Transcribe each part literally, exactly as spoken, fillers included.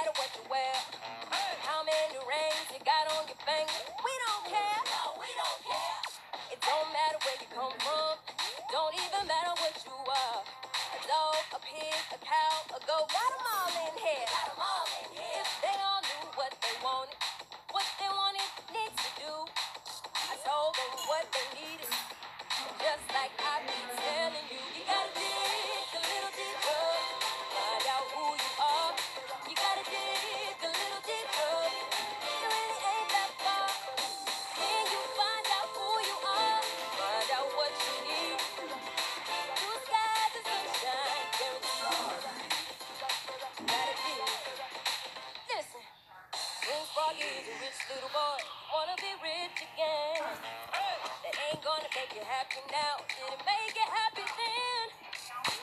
matter what you wear. How many rings you got on your finger? We don't care. No, we don't care. It don't matter where you come from. Don't even matter what you are. A dog, a pig, a cow, a goat. Got 'em all in here. Got 'em all in here. If they all knew what they wanted, what they wanted needs to do. I told them what they needed. Just like I be telling you, you gotta dig a little deeper. Find out who you are. You gotta dig a little deeper. It really ain't that far. When you find out who you are, find out what you need. Blue skies and sunshine, guaranteed. Gotta dig. Listen, Prince Froggy is a rich little boy. Wanna be rich again. That ain't gonna make you happy now. Did it make you happy then?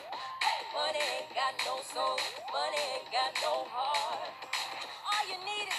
Money ain't got no soul. Money ain't got no heart. All you need is